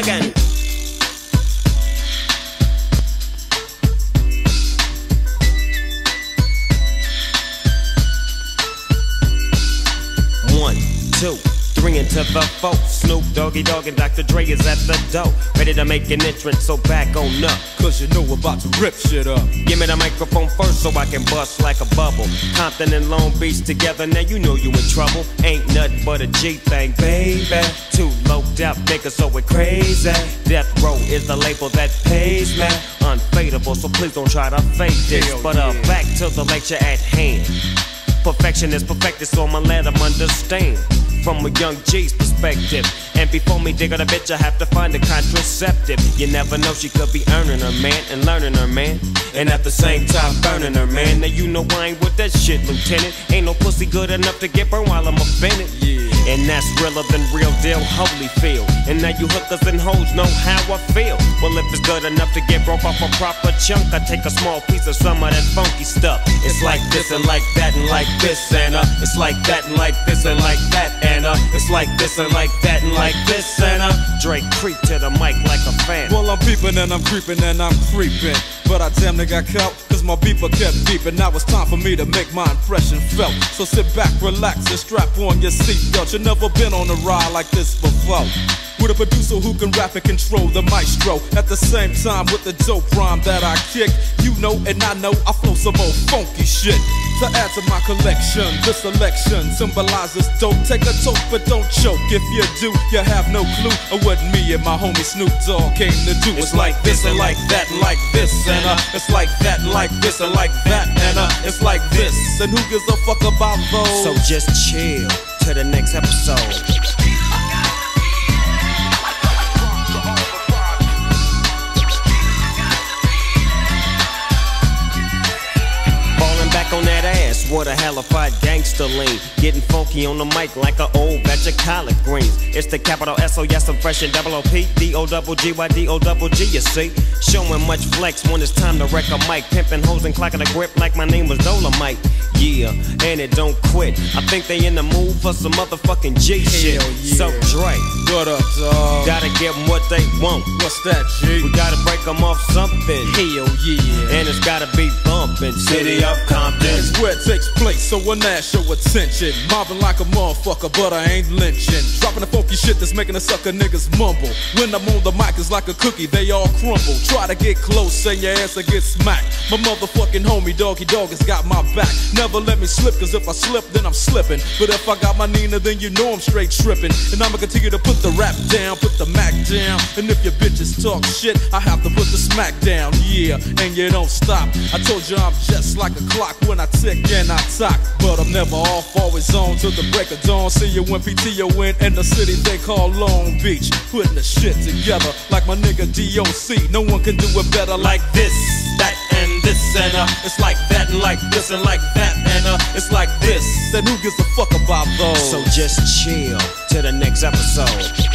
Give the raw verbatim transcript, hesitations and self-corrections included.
again. One, two, three into the four. Snoop Doggy Dogg and Doctor Dre is at the door, ready to make an entrance, so back on up. Cause you know we're about to rip shit up. Give me the microphone first so I can bust like a bubble. Compton and Long Beach together, now you know you in trouble. Ain't nothing but a G thing, baby. Too loped out niggas, so we're crazy. Death Row is the label that pays me. Unfadable, so please don't try to fake this. Hell but uh, yeah. back to the lecture at hand. Perfection is perfected, so I'ma let them understand from a young G's perspective. And before me dig on a bitch, I have to find a contraceptive. You never know, she could be earning her man and learning her man, and at the same time burning her man. Now you know I ain't with that shit, Lieutenant. Ain't no pussy good enough to get burned while I'm offended. Yeah. And that's realer than real deal Holyfield. And now you hookers and hoes know how I feel. Well, if it's good enough to get broke off a proper chunk, I take a small piece of some of that funky stuff. It's like this and like that and like this and uh, it's like that and like this and like that and uh, it's like this and like that and like this and uh, Drake creep to the mic like a fan. Well, I'm peeping and I'm creeping and I'm creeping, but I damn near got caught, cause my beeper kept beeping. Now it's time for me to make my impression felt. So sit back, relax, and strap on your seatbelt. You've never been on a ride like this before, with a producer who can rap and control the maestro. At the same time with the dope rhyme that I kick, you know and I know I flow some old funky shit. To add to my collection, this selection symbolizes dope. Take a toke but don't choke. If you do, you have no clue of what me and my homie Snoop Dogg came to do. It's like this and like that and like this and uh, it's like that and like this and like that and uh, it's like this. And who gives a fuck about those? So just chill to the next episode. On that ass, what a hellified gangster lean. Getting funky on the mic like an old batch of collard greens. It's the capital S O, yes I'm fresh and double O P D O double G Y D O double G, you see. Showing much flex when it's time to wreck a mic. Pimping hoes and clocking a grip like my name was Dolomite. Yeah, and it don't quit. I think they in the mood for some motherfucking G shit. Yeah. So Dre, what up, dog? gotta give them what they want. What's that, G? We gotta break them off something. Hell yeah. And it's gotta be bumpin'. City of Compton. It's where it takes place, so when that show attention. Mobbing like a motherfucker, but I ain't lynching. Dropping the funky shit that's making the sucker niggas mumble. When I'm on the mic, it's like a cookie, they all crumble. Try to get close and your ass will get smacked. My motherfucking homie Doggy Dogg has got my back. Never let me slip, cause if I slip, then I'm slipping. But if I got my Nina, then you know I'm straight tripping. And I'ma continue to put the rap down, put the Mac down. And if your bitches talk shit, I have to put the smack down. Yeah, and you don't stop. I told you I'm just like a clock when I tick and I talk, but I'm never off, always on till the break of dawn. See you when P T O in in the city they call Long Beach. Putting the shit together like my nigga D O C. No one can do it better like this, that, and this, and uh, it's like that, and like this, and like that, and uh, it's like this. Then who gives a fuck about those? So just chill to the next episode.